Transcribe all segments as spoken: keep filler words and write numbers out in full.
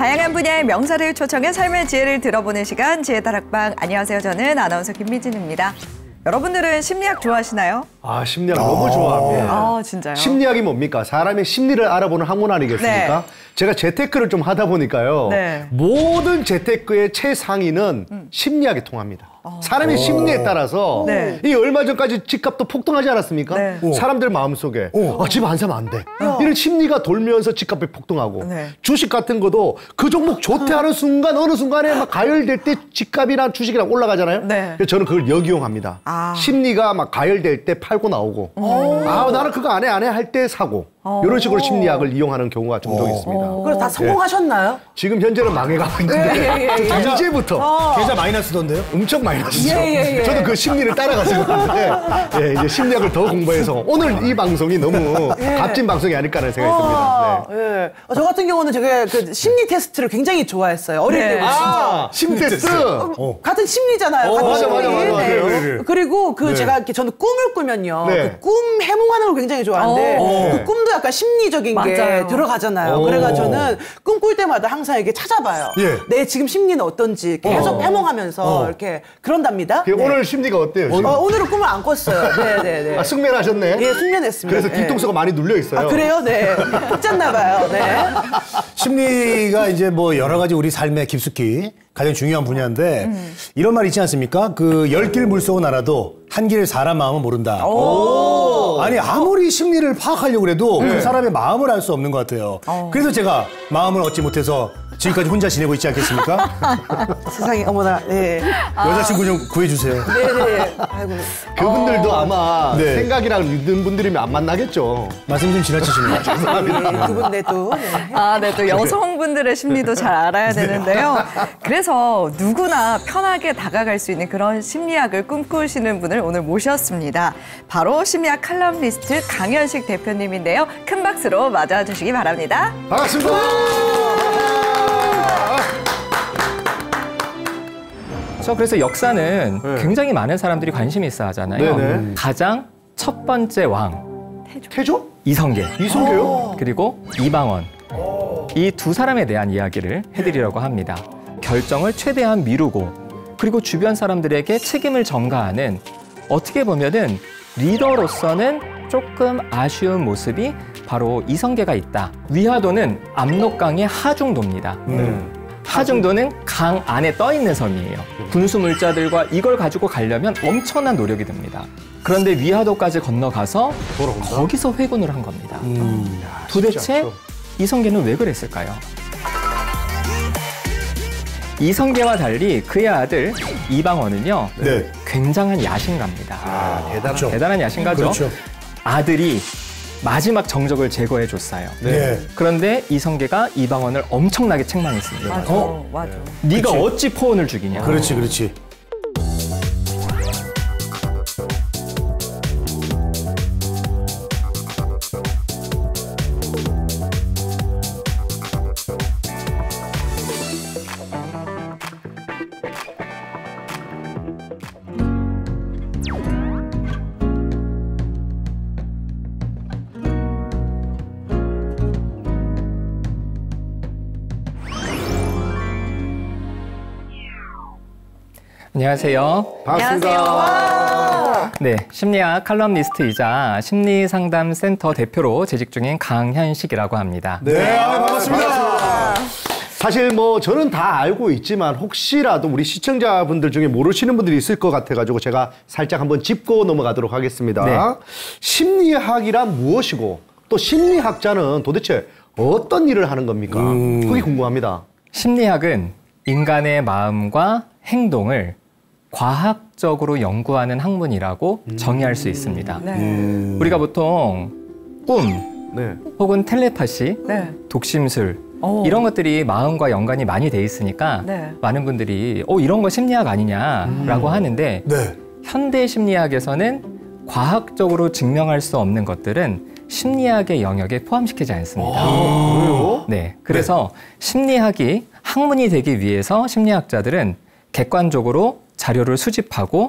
다양한 분야의 명사를 초청해 삶의 지혜를 들어보는 시간 지혜다락방. 안녕하세요. 저는 아나운서 김미진입니다. 여러분들은 심리학 좋아하시나요? 아, 심리학 너무 좋아합니다. 아, 진짜요? 심리학이 뭡니까? 사람의 심리를 알아보는 학문 아니겠습니까? 네. 제가 재테크를 좀 하다 보니까요. 네. 모든 재테크의 최상위는 음. 심리학이 통합니다. 어. 사람의 심리에 따라서 네. 이 얼마 전까지 집값도 폭등하지 않았습니까? 네. 사람들 마음속에 아, 집 안 사면 안 돼. 어. 이런 심리가 돌면서 집값이 폭등하고 네. 주식 같은 것도 그 종목 좋대 하는 순간 어느 순간에 막 가열될 때 집값이나 주식이랑 올라가잖아요. 네. 그래서 저는 그걸 역이용합니다. 아. 심리가 막 가열될 때 팔고 나오고 오. 아 나는 그거 안 해 안 해 할 때 사고 오. 이런 식으로 심리학을 이용하는 경우가 종종 오. 있습니다. 그래서 다 성공하셨나요? 네. 지금 현재는 망해가고 있는데 예, 예, 예, 예. 이제부터 어. 계좌 마이너스던데요? 엄청 마이너스죠. 예, 예, 예. 저도 그 심리를 따라가서 있는데 예, 이제 심리학을 더 공부해서 오늘 이 방송이 너무 예. 값진 방송이 아닐까라는 생각이 듭니다. 네. 예. 저 같은 경우는 제가 그 심리 테스트를 굉장히 좋아했어요. 어릴 네. 때부터. 아, 심 테스트. 어. 같은 심리잖아요. 어, 같은 맞아, 심리. 맞아, 맞아, 맞아. 네. 네, 네. 그리고 그 네. 제가 이렇게 저는 꿈을 꾸면요. 네. 그 꿈 해몽하는 걸 굉장히 좋아하는데 오. 그 꿈도 약간 심리적인 맞아요. 게 들어가잖아요. 오. 그래가지고 저는 꿈 꿀 때마다 항상 이렇게 찾아봐요. 예. 내 지금 심리는 어떤지 계속 어. 해몽하면서 어. 이렇게 그런답니다. 네. 오늘 심리가 어때요? 지금? 어, 오늘은 꿈을 안 꿨어요. 네네네. 아, 숙면하셨네? 예, 숙면했습니다. 그래서 뒤통수가 네. 많이 눌려 있어요. 아, 그래요? 네. 푹 잤나 봐요. 네. 심리가 이제 뭐 여러 가지 우리 삶에 깊숙이 가장 중요한 분야인데 음. 이런 말 있지 않습니까? 그 열 길 물속은 알아도 한 길 사람 마음은 모른다. 오. 아니 아무리 심리를 파악하려고 해도 네. 그 사람의 마음을 알 수 없는 것 같아요. 오. 그래서 제가 마음을 얻지 못해서 지금까지 혼자 지내고 있지 않겠습니까? 세상에 어머나. 네. 여자친구 좀 구해주세요. 네네. 아이고. 그분들도 어. 아마 네. 생각이랑 있는 분들이면 안 만나겠죠. 말씀 좀 지나치시는 것 같아요. 그분 네, 또. 네. 아, 네, 또 여성분들의 심리도 잘 알아야 되는데요. 그래서 누구나 편하게 다가갈 수 있는 그런 심리학을 꿈꾸시는 분을 오늘 모셨습니다. 바로 심리학 칼럼니스트 강현식 대표님인데요. 큰 박수로 맞아주시기 바랍니다. 반갑습니다. 그래서 역사는 네. 굉장히 많은 사람들이 관심이 있어 하잖아요. 네네. 가장 첫 번째 왕 태조? 이성계, 이성계요? 그리고 이방원, 이 두 사람에 대한 이야기를 해드리려고 합니다. 결정을 최대한 미루고 그리고 주변 사람들에게 책임을 전가하는, 어떻게 보면은 리더로서는 조금 아쉬운 모습이 바로 이성계가 있다. 위화도는 압록강의 하중도입니다. 음. 하중도는 강 안에 떠 있는 섬이에요. 군수 물자들과 이걸 가지고 가려면 엄청난 노력이 듭니다. 그런데 위화도까지 건너가서 돌아온다? 거기서 회군을 한 겁니다. 음. 도대체 이성계는 왜 그랬을까요? 이성계와 달리 그의 아들 이방원은요, 네. 굉장한 야심가입니다. 아, 대단한. 그렇죠. 대단한 야심가죠. 그렇죠. 아들이 마지막 정적을 제거해줬어요. 네. 그런데 이성계가 이방원을 엄청나게 책망했습니다. 맞아, 어? 맞아. 네가 그치. 어찌 포원을 죽이냐. 그렇지, 그렇지. 안녕하세요. 반갑습니다. 네, 심리학 칼럼니스트이자 심리상담센터 대표로 재직 중인 강현식이라고 합니다. 네, 아, 반갑습니다. 사실 뭐 저는 다 알고 있지만 혹시라도 우리 시청자분들 중에 모르시는 분들이 있을 것 같아가지고 제가 살짝 한번 짚고 넘어가도록 하겠습니다. 네. 심리학이란 무엇이고 또 심리학자는 도대체 어떤 일을 하는 겁니까? 음. 그게 궁금합니다. 심리학은 인간의 마음과 행동을 과학적으로 연구하는 학문이라고 음. 정의할 수 있습니다. 네. 음. 우리가 보통 꿈 네. 혹은 텔레파시, 네. 독심술 오. 이런 것들이 마음과 연관이 많이 돼 있으니까 네. 많은 분들이 어, 이런 거 심리학 아니냐라고 하는데 네. 현대 심리학에서는 과학적으로 증명할 수 없는 것들은 심리학의 영역에 포함시키지 않습니다. 아, 그래요? 네, 그래서 심리학이 학문이 되기 위해서 심리학자들은 객관적으로 자료를 수집하고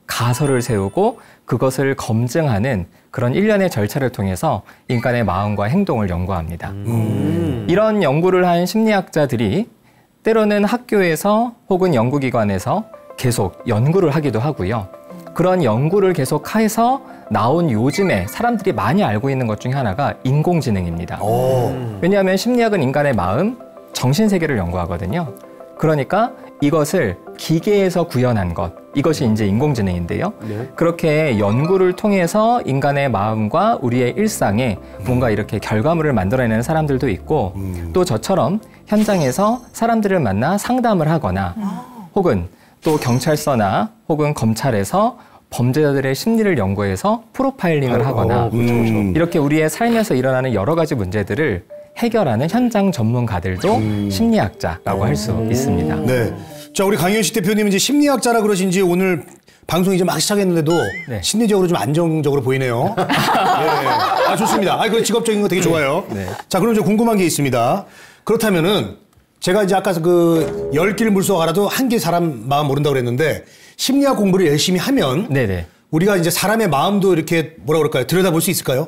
가설을 세우고 그것을 검증하는 그런 일련의 절차를 통해서 인간의 마음과 행동을 연구합니다. 음. 이런 연구를 한 심리학자들이 때로는 학교에서 혹은 연구기관에서 계속 연구를 하기도 하고요. 그런 연구를 계속해서 나온 요즘에 사람들이 많이 알고 있는 것 중에 하나가 인공지능입니다. 오. 왜냐하면 심리학은 인간의 마음, 정신세계를 연구하거든요. 그러니까 이것을 기계에서 구현한 것, 이것이 이제 인공지능인데요. 네. 그렇게 연구를 통해서 인간의 마음과 우리의 일상에 뭔가 이렇게 결과물을 만들어내는 사람들도 있고 음. 또 저처럼 현장에서 사람들을 만나 상담을 하거나 혹은 또 경찰서나 혹은 검찰에서 범죄자들의 심리를 연구해서 프로파일링을 하거나 어, 그렇죠, 그렇죠. 이렇게 우리의 삶에서 일어나는 여러 가지 문제들을 해결하는 현장 전문가들도 음. 심리학자라고 할 수 있습니다. 네. 자, 우리 강현식 대표님 이제 심리학자라 그러신지 오늘 방송이 이제 막 시작했는데도 네. 심리적으로 좀 안정적으로 보이네요. 네. 아, 좋습니다. 아, 그 직업적인 거 되게 좋아요. 네. 자, 그럼 좀 궁금한 게 있습니다. 그렇다면은 제가 이제 아까 그 열 길 물속 알아도 한 길 사람 마음 모른다고 그랬는데 심리학 공부를 열심히 하면 네네. 우리가 이제 사람의 마음도 이렇게 뭐라 그럴까요? 들여다볼 수 있을까요?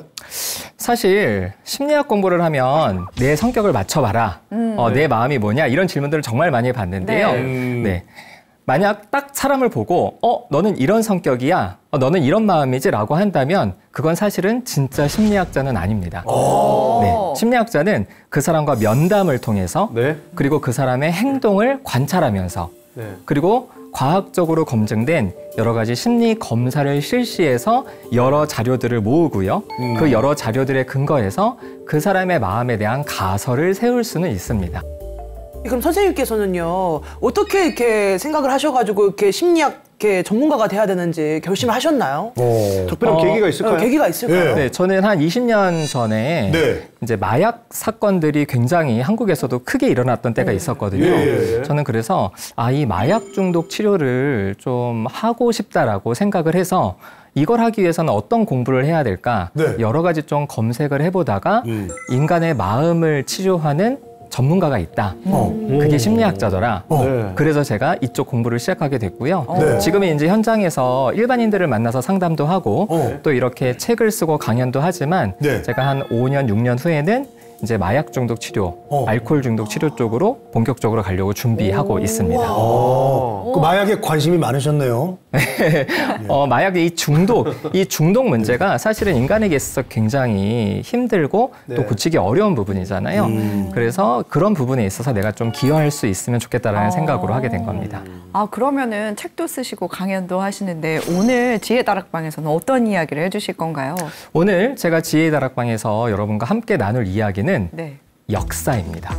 사실 심리학 공부를 하면 내 성격을 맞춰봐라. 음. 어, 내 마음이 뭐냐 이런 질문들을 정말 많이 받는데요. 네. 음. 네. 만약 딱 사람을 보고 어 너는 이런 성격이야. 어, 너는 이런 마음이지 라고 한다면 그건 사실은 진짜 심리학자는 아닙니다. 네. 심리학자는 그 사람과 면담을 통해서 네. 그리고 그 사람의 행동을 관찰하면서 네. 그리고 과학적으로 검증된 여러 가지 심리 검사를 실시해서 여러 자료들을 모으고요. 음. 그 여러 자료들에 근거해서 그 사람의 마음에 대한 가설을 세울 수는 있습니다. 그럼 선생님께서는요, 어떻게 이렇게 생각을 하셔가지고 이렇게 심리학 이렇게 전문가가 돼야 되는지 결심을 하셨나요? 오. 특별한 어, 계기가 있을까요? 어, 계기가 있을까요? 네. 네, 저는 한 이십 년 전에 네. 이제 마약 사건들이 굉장히 한국에서도 크게 일어났던 때가 있었거든요. 예, 예. 저는 그래서 아, 이 마약 중독 치료를 좀 하고 싶다라고 생각을 해서 이걸 하기 위해서는 어떤 공부를 해야 될까 네. 여러 가지 좀 검색을 해보다가 음. 인간의 마음을 치료하는 전문가가 있다. 어. 그게 심리학자더라. 어. 네. 그래서 제가 이쪽 공부를 시작하게 됐고요. 네. 지금은 이제 현장에서 일반인들을 만나서 상담도 하고 어. 또 이렇게 책을 쓰고 강연도 하지만 네. 제가 한 오 년, 육 년 후에는 이제 마약 중독 치료, 어. 알코올 중독 치료 쪽으로 본격적으로 가려고 준비하고 있습니다. 그 마약에 관심이 많으셨네요. 어, 마약의 이 중독, 이 중독 문제가 사실은 인간에게 있어서 굉장히 힘들고 네. 또 고치기 어려운 부분이잖아요. 음. 그래서 그런 부분에 있어서 내가 좀 기여할 수 있으면 좋겠다라는 아. 생각으로 하게 된 겁니다. 아, 그러면은 책도 쓰시고 강연도 하시는데 오늘 지혜 다락방에서는 어떤 이야기를 해주실 건가요? 오늘 제가 지혜 다락방에서 여러분과 함께 나눌 이야기는 네. 역사입니다.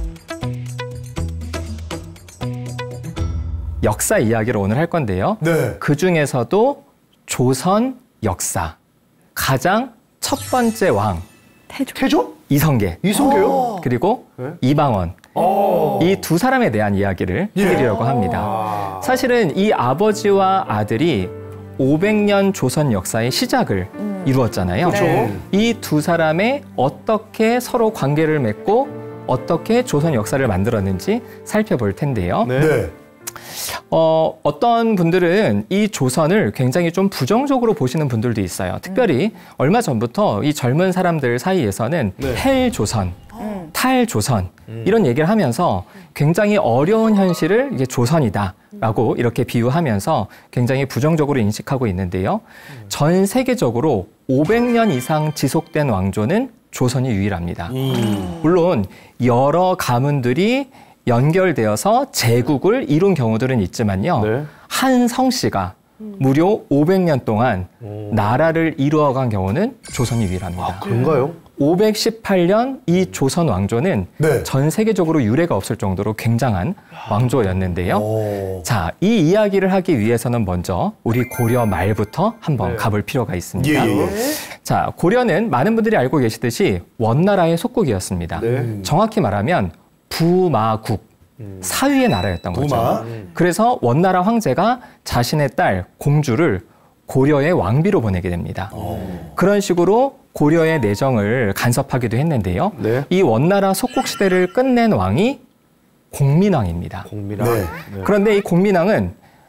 역사 이야기를 오늘 할 건데요. 네. 그 중에서도 조선 역사 가장 첫 번째 왕 태조? 태조? 이성계. 이성계요? 그리고 네? 이방원. 이 두 사람에 대한 이야기를 예. 해드리려고 합니다. 사실은 이 아버지와 아들이 오백 년 조선 역사의 시작을 음. 이루었잖아요. 네. 이 두 사람의 어떻게 서로 관계를 맺고 어떻게 조선 역사를 만들었는지 살펴볼 텐데요. 네. 네. 어, 어떤 분들은 이 조선을 굉장히 좀 부정적으로 보시는 분들도 있어요. 특별히 음. 얼마 전부터 이 젊은 사람들 사이에서는 네. 헬조선, 음. 탈조선 음. 이런 얘기를 하면서 굉장히 어려운 현실을 이게 조선이다라고 음. 이렇게 비유하면서 굉장히 부정적으로 인식하고 있는데요. 음. 전 세계적으로 오백 년 이상 지속된 왕조는 조선이 유일합니다. 음. 물론 여러 가문들이 연결되어서 제국을 이룬 경우들은 있지만요. 네. 한 성씨가 음. 무려 오백 년 동안 오. 나라를 이루어간 경우는 조선이 유일합니다. 아, 그런가요? 오백십팔 년 이 조선 왕조는 네. 전 세계적으로 유례가 없을 정도로 굉장한 왕조였는데요. 오. 자, 이 이야기를 하기 위해서는 먼저 우리 고려 말부터 한번 네. 가볼 필요가 있습니다. 예, 예. 자, 고려는 많은 분들이 알고 계시듯이 원나라의 속국이었습니다. 네. 정확히 말하면 부마국, 음. 사위의 나라였던 부마? 거죠. 음. 그래서 원나라 황제가 자신의 딸 공주를 고려의 왕비로 보내게 됩니다. 오. 그런 식으로 고려의 내정을 간섭하기도 했는데요. 네. 이 원나라 속국 시대를 끝낸 왕이 공민왕입니다. 공민왕. 네. 그런데 이 공민왕은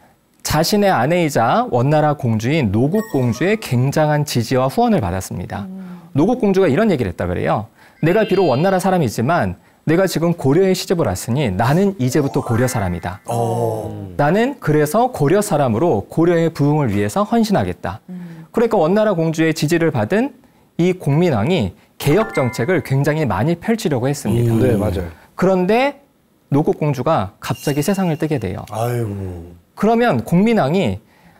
자신의 아내이자 원나라 공주인 노국공주의 굉장한 지지와 후원을 받았습니다. 음. 노국공주가 이런 얘기를 했다 그래요. 내가 비록 원나라 사람이지만 내가 지금 고려에 시집을 왔으니 나는 이제부터 고려 사람이다. 오. 나는 그래서 고려 사람으로 고려의 부흥을 위해서 헌신하겠다. 음. 그러니까 원나라 공주의 지지를 받은 이 공민왕이 개혁 정책을 굉장히 많이 펼치려고 했습니다. 음. 네, 맞아요. 그런데 노국공주가 갑자기 세상을 뜨게 돼요. 아이고. 그러면 공민왕이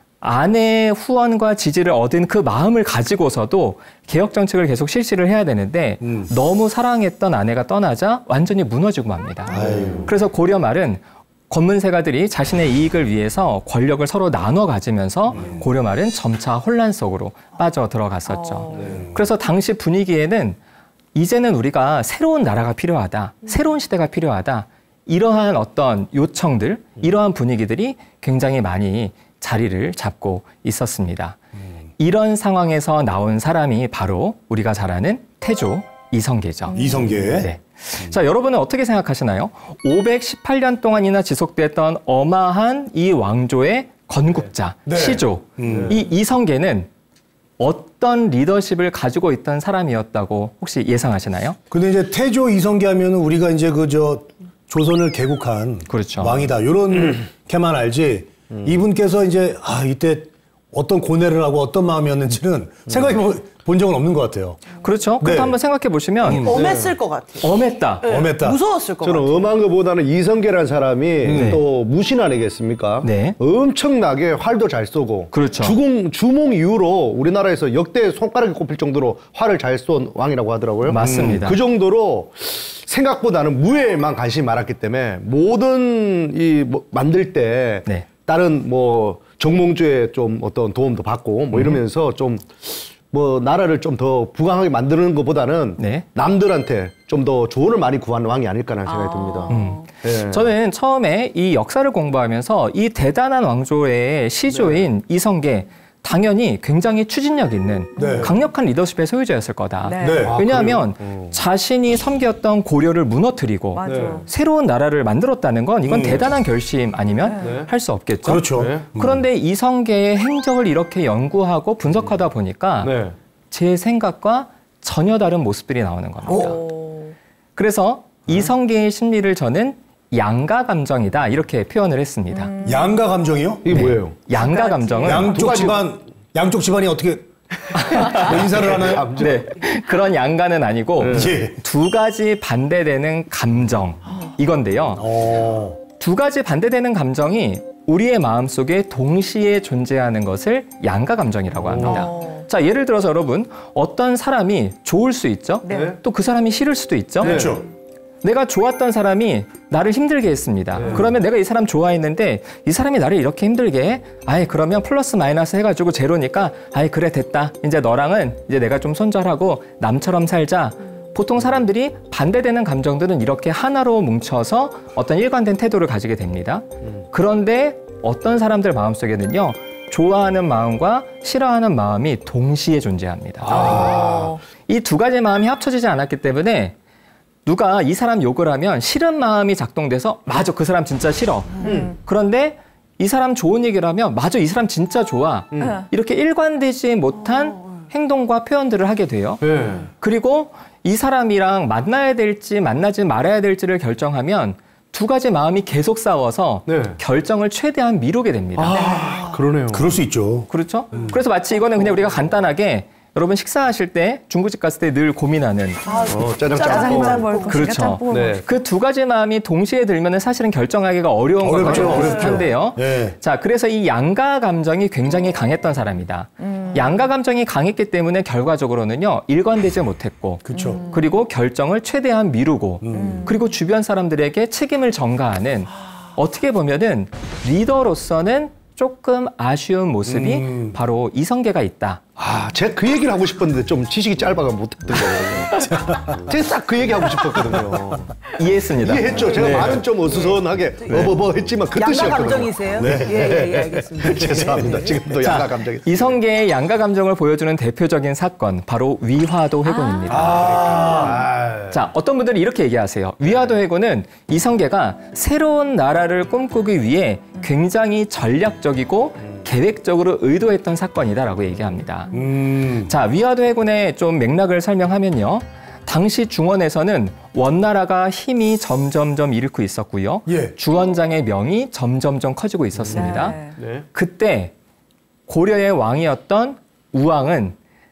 아내의 후원과 지지를 얻은 그 마음을 가지고서도 개혁 정책을 계속 실시를 해야 되는데 음. 너무 사랑했던 아내가 떠나자 완전히 무너지고 맙니다. 아유. 그래서 고려 말은 권문세가들이 자신의 이익을 위해서 권력을 서로 나눠 가지면서 음. 고려 말은 점차 혼란 속으로 빠져 들어갔었죠. 어. 네. 그래서 당시 분위기에는 이제는 우리가 새로운 나라가 필요하다, 음. 새로운 시대가 필요하다, 이러한 어떤 요청들, 이러한 분위기들이 굉장히 많이 자리를 잡고 있었습니다. 음. 이런 상황에서 나온 사람이 바로 우리가 잘 아는 태조 이성계죠. 이성계. 네. 음. 자, 여러분은 어떻게 생각하시나요? 오백십팔 년 동안이나 지속됐던 어마한 이 왕조의 건국자, 네. 시조, 음. 이 이성계는 어떤 리더십을 가지고 있던 사람이었다고 혹시 예상하시나요? 근데 이제 태조 이성계 하면은 우리가 이제 그 저 조선을 개국한 그렇죠. 왕이다. 요렇게만 알지. 음. 이분께서 이제 아 이때 어떤 고뇌를 하고 어떤 마음이었는지는 음. 생각해 본 적은 없는 것 같아요. 그렇죠. 그것도 네. 한번 생각해 보시면 음. 엄했을 네. 것 같아요. 엄했다. 네. 엄했다. 무서웠을 것 저는 같아요. 저는 엄한 것보다는 이성계라는 사람이 네. 또 무신 아니겠습니까? 네. 엄청나게 활도 잘 쏘고 그렇죠. 주공, 주몽 이후로 우리나라에서 역대 손가락에 꼽힐 정도로 활을 잘 쏜 왕이라고 하더라고요. 맞습니다. 음. 그 정도로 생각보다는 무예에만 관심이 많았기 때문에 모든 이 뭐 만들 때 네. 다른 뭐 정몽주의 좀 어떤 도움도 받고 뭐 이러면서 좀 뭐 나라를 좀 더 부강하게 만드는 것보다는 네. 남들한테 좀 더 조언을 많이 구하는 왕이 아닐까라는 생각이 듭니다. 음. 네. 저는 처음에 이 역사를 공부하면서 이 대단한 왕조의 시조인 네. 이성계 당연히 굉장히 추진력 있는 네. 강력한 리더십의 소유자였을 거다. 네. 네. 왜냐하면 아, 자신이 섬겼던 고려를 무너뜨리고 네. 새로운 나라를 만들었다는 건 이건 음. 대단한 결심 아니면 네. 할 수 없겠죠. 그렇죠. 네. 그런데 이성계의 행적을 이렇게 연구하고 분석하다 보니까 네. 제 생각과 전혀 다른 모습들이 나오는 겁니다. 오. 그래서 이성계의 심리를 저는 양가 감정이다 이렇게 표현을 했습니다. 음. 양가 감정이요? 이게 네. 뭐예요? 양가 감정은 양쪽 집안 양쪽 집안이 어떻게 뭐 인사를 하나요? 네, 그런 양가는 아니고 네. 두 가지 반대되는 감정 이건데요. 오. 두 가지 반대되는 감정이 우리의 마음속에 동시에 존재하는 것을 양가 감정이라고 합니다. 오. 자, 예를 들어서 여러분 어떤 사람이 좋을 수 있죠. 네. 또 그 사람이 싫을 수도 있죠. 네. 그렇죠. 내가 좋았던 사람이 나를 힘들게 했습니다. 네. 그러면 내가 이 사람 좋아했는데 이 사람이 나를 이렇게 힘들게 해? 아이 그러면 플러스 마이너스 해가지고 제로니까 아이 그래 됐다. 이제 너랑은 이제 내가 좀 손절하고 남처럼 살자. 보통 사람들이 반대되는 감정들은 이렇게 하나로 뭉쳐서 어떤 일관된 태도를 가지게 됩니다. 그런데 어떤 사람들 마음속에는요. 좋아하는 마음과 싫어하는 마음이 동시에 존재합니다. 아. 이 두 가지 마음이 합쳐지지 않았기 때문에 누가 이 사람 욕을 하면 싫은 마음이 작동돼서 맞아 그 사람 진짜 싫어. 음. 그런데 이 사람 좋은 얘기를 하면 맞아 이 사람 진짜 좋아. 음. 이렇게 일관되지 못한 어. 행동과 표현들을 하게 돼요. 네. 그리고 이 사람이랑 만나야 될지 만나지 말아야 될지를 결정하면 두 가지 마음이 계속 싸워서 네. 결정을 최대한 미루게 됩니다. 아, 그러네요. 그럴 수 있죠. 그렇죠. 음. 그래서 마치 이거는 그냥 우리가 간단하게 여러분 식사하실 때 중국집 갔을 때 늘 고민하는 아, 어, 짜장 짬뽕. 그렇죠. 네. 그 두 가지 마음이 동시에 들면은 사실은 결정하기가 어려운 것과 비슷한데요. 네. 자, 그래서 이 양가 감정이 굉장히 강했던 사람이다. 음. 양가 감정이 강했기 때문에 결과적으로는요 일관되지 못했고, 그렇죠. 음. 그리고 결정을 최대한 미루고, 음. 그리고 주변 사람들에게 책임을 전가하는 어떻게 보면은 리더로서는 조금 아쉬운 모습이 음. 바로 이성계가 있다. 아, 제가 그 얘기를 하고 싶었는데 좀 지식이 짧아가 못했던 거예요. 제가 딱 그 얘기 하고 싶었거든요. 이해했습니다. 이해했죠. 제가 네. 말은 좀 어수선하게 네. 어버버 했지만 그 뜻이었거든요. 양가 감정이세요? 네. 예, 예, 예, 알겠습니다. 죄송합니다. 지금도 양가 감정이. 이성계의 양가 감정을 보여주는 대표적인 사건, 바로 위화도 회군입니다. 아. 자, 어떤 분들이 이렇게 얘기하세요. 위화도 회군은 이성계가 새로운 나라를 꿈꾸기 위해 굉장히 전략적이고 음. 계획적으로 의도했던 사건이다라고 얘기합니다. 음. 자, 위화도 해군의 좀 맥락을 설명하면요. 당시 중원에서는 원나라가 힘이 점점점 잃고 있었고요. 예. 주원장의 명이 점점점 커지고 있었습니다. 네. 네. 그때 고려의 왕이었던 우왕은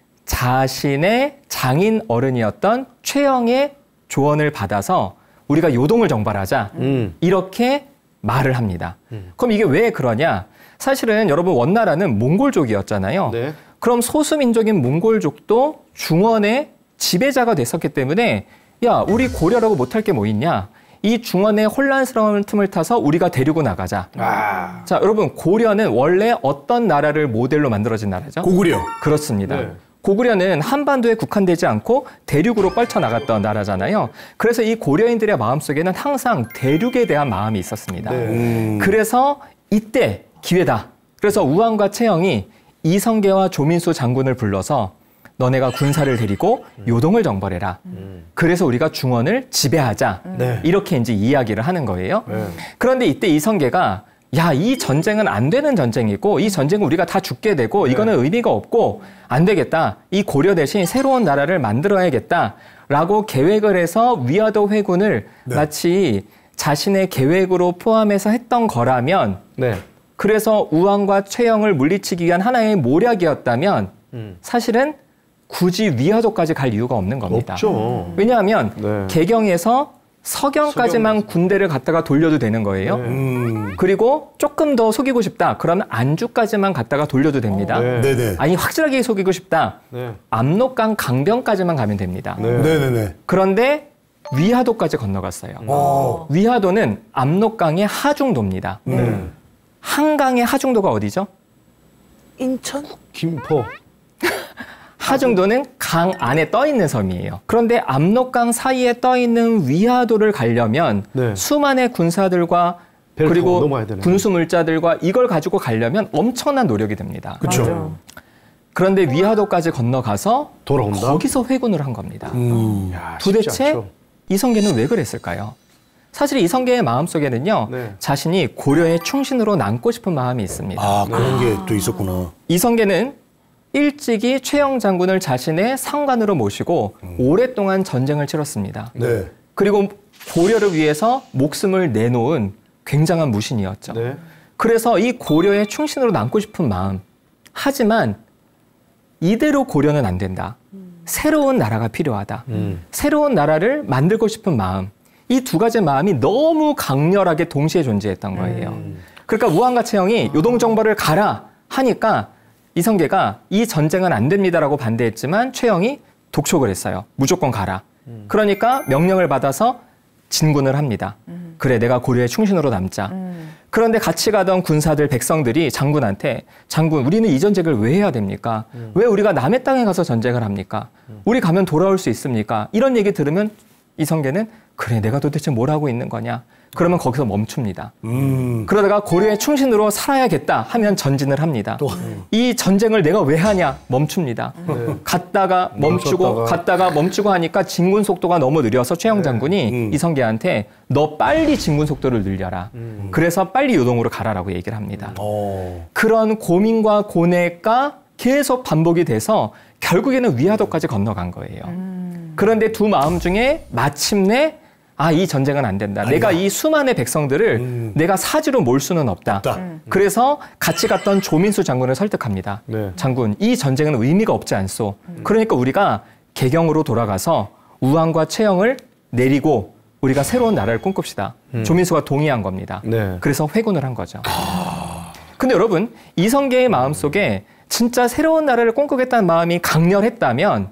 자신의 장인 어른이었던 최영의 조언을 받아서 우리가 요동을 정발하자 음. 이렇게 말을 합니다. 음. 그럼 이게 왜 그러냐? 사실은 여러분 원나라는 몽골족이었잖아요. 네. 그럼 소수민족인 몽골족도 중원의 지배자가 됐었기 때문에 야, 우리 고려라고 못할 게 뭐 있냐? 이 중원의 혼란스러운 틈을 타서 우리가 데리고 나가자. 아. 자, 여러분 고려는 원래 어떤 나라를 모델로 만들어진 나라죠? 고구려. 그렇습니다. 네. 고구려는 한반도에 국한되지 않고 대륙으로 뻗쳐나갔던 나라잖아요. 그래서 이 고려인들의 마음속에는 항상 대륙에 대한 마음이 있었습니다. 네. 음. 그래서 이때 기회다. 그래서 우왕과 채영이 이성계와 조민수 장군을 불러서 너네가 군사를 데리고 요동을 정벌해라. 음. 그래서 우리가 중원을 지배하자. 네. 이렇게 이제 이야기를 하는 거예요. 네. 그런데 이때 이성계가 야, 이 전쟁은 안 되는 전쟁이고 이 전쟁은 우리가 다 죽게 되고 이거는 네. 의미가 없고 안 되겠다. 이 고려 대신 새로운 나라를 만들어야겠다라고 계획을 해서 위화도 회군을 네. 마치 자신의 계획으로 포함해서 했던 거라면 네. 그래서 우왕과 최영을 물리치기 위한 하나의 모략이었다면 음. 사실은 굳이 위화도까지 갈 이유가 없는 겁니다. 없죠. 왜냐하면 네. 개경에서 서경까지만 서경... 군대를 갖다가 돌려도 되는 거예요. 네. 음. 그리고 조금 더 속이고 싶다. 그러면 안주까지만 갖다가 돌려도 됩니다. 네. 네네. 아니 확실하게 속이고 싶다. 네. 압록강 강변까지만 가면 됩니다. 네. 네네네. 그런데 위화도까지 건너갔어요. 오. 위화도는 압록강의 하중도입니다. 네. 한강의 하중도가 어디죠? 인천? 김포. 하중도는 강 안에 떠 있는 섬이에요. 그런데 압록강 사이에 떠 있는 위화도를 가려면 네. 수많은 군사들과 그리고 군수물자들과 이걸 가지고 가려면 엄청난 노력이 됩니다. 그렇죠. 그런데 위화도까지 건너가서 돌아온다? 거기서 회군을 한 겁니다. 음. 야, 도대체 이성계는 왜 그랬을까요? 사실 이성계의 마음속에는요. 네. 자신이 고려의 충신으로 남고 싶은 마음이 있습니다. 아, 그런 게 또 있었구나. 이성계는 일찍이 최영 장군을 자신의 상관으로 모시고 음. 오랫동안 전쟁을 치렀습니다. 네. 그리고 고려를 위해서 목숨을 내놓은 굉장한 무신이었죠. 네. 그래서 이 고려의 충신으로 남고 싶은 마음. 하지만 이대로 고려는 안 된다. 음. 새로운 나라가 필요하다. 음. 새로운 나라를 만들고 싶은 마음. 이 두 가지 마음이 너무 강렬하게 동시에 존재했던 거예요. 음. 그러니까 우왕과 채영이 요동정벌을 가라 하니까 이성계가 이 전쟁은 안 됩니다라고 반대했지만 최영이 독촉을 했어요. 무조건 가라. 음. 그러니까 명령을 받아서 진군을 합니다. 음. 그래, 내가 고려의 충신으로 남자. 음. 그런데 같이 가던 군사들, 백성들이 장군한테 장군, 우리는 이 전쟁을 왜 해야 됩니까? 음. 왜 우리가 남의 땅에 가서 전쟁을 합니까? 음. 우리 가면 돌아올 수 있습니까? 이런 얘기 들으면 이성계는 그래, 내가 도대체 뭘 하고 있는 거냐? 그러면 거기서 멈춥니다. 음. 그러다가 고려의 충신으로 살아야겠다 하면 전진을 합니다. 또. 이 전쟁을 내가 왜 하냐? 멈춥니다. 네. 갔다가 멈추고 멈췄다가. 갔다가 멈추고 하니까 진군 속도가 너무 느려서 최영 장군이 네. 음. 이성계한테 너 빨리 진군 속도를 늘려라. 음. 그래서 빨리 요동으로 가라라고 얘기를 합니다. 음. 그런 고민과 고뇌가 계속 반복이 돼서 결국에는 위화도까지 건너간 거예요. 음. 그런데 두 마음 중에 마침내 아, 이 전쟁은 안 된다. 아니다. 내가 이 수많은 백성들을 음. 내가 사지로 몰 수는 없다. 없다. 음. 그래서 같이 갔던 조민수 장군을 설득합니다. 네. 장군, 이 전쟁은 의미가 없지 않소. 음. 그러니까 우리가 개경으로 돌아가서 우왕과 채영을 내리고 우리가 새로운 나라를 꿈꿉시다. 음. 조민수가 동의한 겁니다. 네. 그래서 회군을 한 거죠. 아. 근데 여러분, 이성계의 마음속에 진짜 새로운 나라를 꿈꾸겠다는 마음이 강렬했다면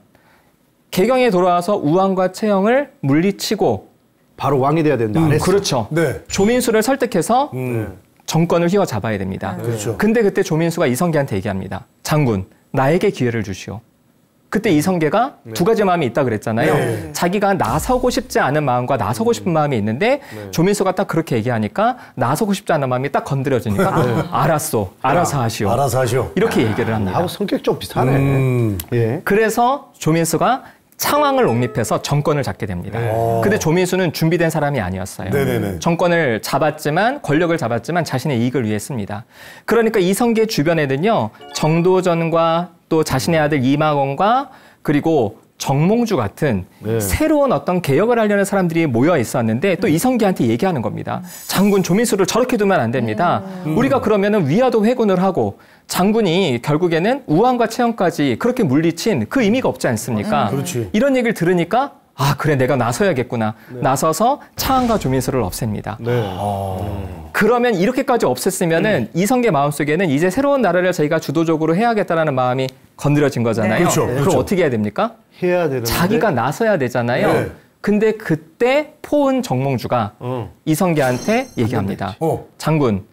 개경에 돌아와서 우왕과 채영을 물리치고 바로 왕이 돼야 되는데 안 음, 했어. 그렇죠. 네. 조민수를 설득해서 음. 정권을 휘어잡아야 됩니다. 네. 그렇죠. 근데 그때 조민수가 이성계한테 얘기합니다. 장군, 나에게 기회를 주시오. 그때 이성계가 네. 두 가지 마음이 있다 그랬잖아요. 네. 자기가 나서고 싶지 않은 마음과 나서고 싶은 마음이 있는데 네. 조민수가 딱 그렇게 얘기하니까 나서고 싶지 않은 마음이 딱 건드려지니까 네. 알았소. 알아서 하시오. 알아서 하시오. 이렇게 얘기를 합니다. 하고 성격 좀 비슷하네. 음. 예. 그래서 조민수가 상황을 옹립해서 정권을 잡게 됩니다. 네. 근데 조민수는 준비된 사람이 아니었어요. 네네네. 정권을 잡았지만 권력을 잡았지만 자신의 이익을 위해 씁니다. 그러니까 이성계 주변에는요. 정도전과 또 자신의 아들 이방원과 그리고 정몽주 같은 네. 새로운 어떤 개혁을 하려는 사람들이 모여 있었는데 또 이성계한테 얘기하는 겁니다. 장군 조민수를 저렇게 두면 안 됩니다. 음. 우리가 그러면은 위화도 회군을 하고 장군이 결국에는 우왕과 채영까지 그렇게 물리친 그 의미가 없지 않습니까? 음. 그렇지. 이런 얘기를 들으니까 아 그래 내가 나서야겠구나. 네. 나서서 차항과 조민수를 없앱니다. 네. 어. 그러면 이렇게까지 없앴으면은 음. 이성계 마음속에는 이제 새로운 나라를 저희가 주도적으로 해야겠다라는 마음이 건드려진 거잖아요. 네. 그렇죠. 그럼 그렇죠. 어떻게 해야 됩니까? 해야 되는데 자기가 나서야 되잖아요. 네. 근데 그때 포은 정몽주가 어. 이성계한테 얘기합니다. 어. 장군,